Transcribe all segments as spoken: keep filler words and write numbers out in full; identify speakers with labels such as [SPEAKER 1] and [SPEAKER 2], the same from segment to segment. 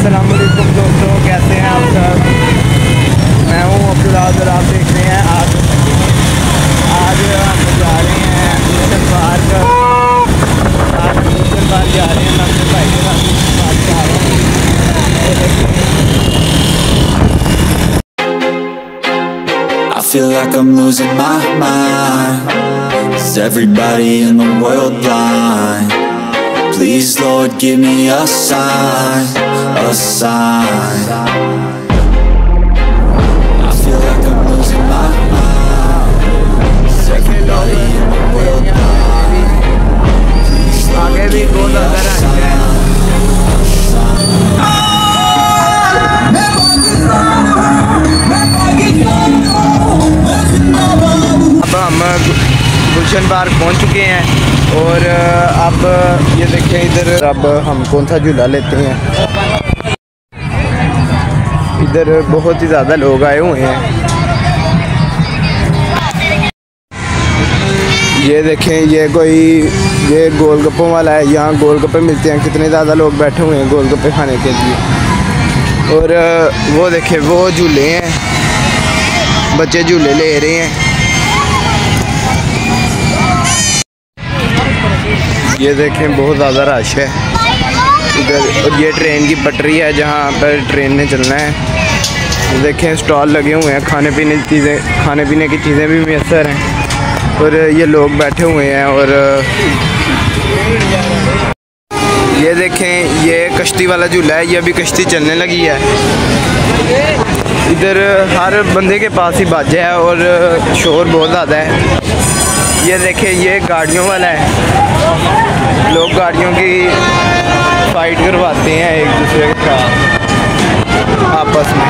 [SPEAKER 1] अस्सलाम वालेकुम दोस्तों, कैसे हैं आप सब। मैं हूँ अब्दुल्लाह और आप देख रहे हैं आज आज हम जा रहे हैं गुलशन पार्क। आज गुलशन पार्क जा रहे हैं। मैं अपने भाई के साथ पार्क जा रहा हूँ।
[SPEAKER 2] I feel like I'm losing my mind. Is everybody in the world blind? Please Lord, give me a sign, a sign. I feel like I'm losing my mind. Is everybody in the world blind? Please Lord, give me a sign, a sign.
[SPEAKER 1] अब हम गुलशन park पहुंच चुके हैं और अब ये देखें इधर अब हम कौन सा झूला लेते हैं। इधर बहुत ही ज़्यादा लोग आए हुए हैं। ये देखें ये कोई ये गोलगप्पों वाला है। यहाँ गोलगप्पे मिलते हैं। कितने ज़्यादा लोग बैठे हुए हैं गोलगप्पे खाने के लिए। और वो देखें वो झूले हैं, बच्चे झूले ले रहे हैं। ये देखें बहुत ज़्यादा रश है इधर। और ये ट्रेन की पटरी है जहाँ पर ट्रेन ने चलना है। देखें स्टॉल लगे हुए हैं, खाने पीने की चीज़ें खाने पीने की चीज़ें भी मैसर हैं। और ये लोग बैठे हुए हैं। और ये देखें ये कश्ती वाला झूला है। ये अभी कश्ती चलने लगी है। इधर हर बंदे के पास ही बाजा है और शोर बहुत ज़्यादा है। ये देखें ये गाड़ियों वाला है। लोग गाड़ियों की फाइट करवाते हैं एक दूसरे के साथ आपस में।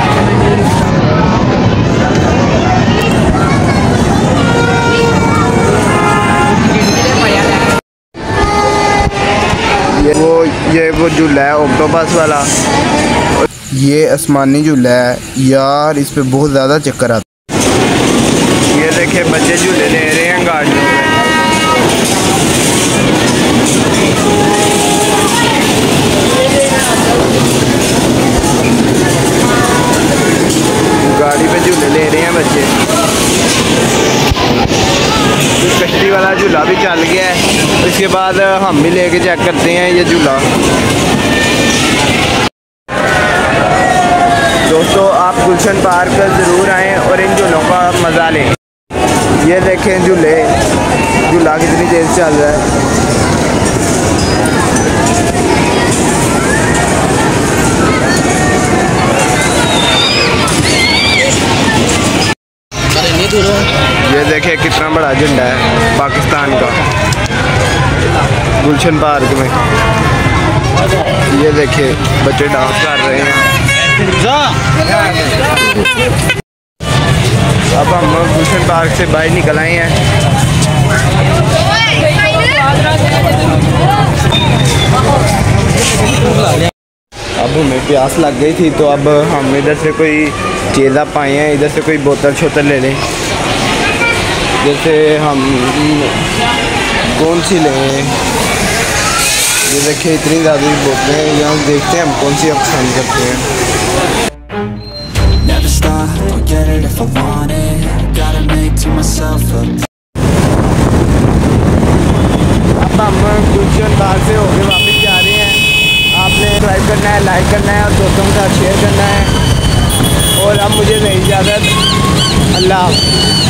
[SPEAKER 1] ये वो ये वो झूला है ऑक्टोपस वाला। ये आसमानी झूला है यार, इस पे बहुत ज़्यादा चक्कर आता है। ये देखे बच्चे झूले ले रहे हैं गाड़ियों में। गाड़ी पे झूले ले रहे हैं बच्चे। कश्ती वाला झूला भी चल गया है। इसके बाद हम भी लेके चेक करते हैं ये झूला। दोस्तों आप गुलशन पार्क ज़रूर आएँ और इन झूलों का मज़ा लें। ये देखें झूले झूला कितनी तेज़ चल रहा है। ये देखें कितना बड़ा झंडा है पाकिस्तान का गुलशन पार्क में। ये देखें बच्चे डांस कर रहे हैं। अब हम गुलशन पार्क से बाहर निकल आए हैं। अब हमें प्यास लग गई थी तो अब हम इधर से कोई चीज़ पाए हैं। इधर से कोई बोतल शोतल ले लें। जैसे हम कौन सी लें। ये देखिए इतनी ज़्यादा बोतलें हैं। यहाँ देखते हैं हम कौन सी अब पसंद करते हैं।
[SPEAKER 2] Never stop, I'll get it if I want it. Gotta make to myself a
[SPEAKER 1] अब हम गुलशन पार्क से होके वापस जा रहे हैं। आपने सब्सक्राइब करना है, लाइक करना है और दोस्तों के साथ शेयर करना है। और अब मुझे नहीं इजाज़त। अल्लाह।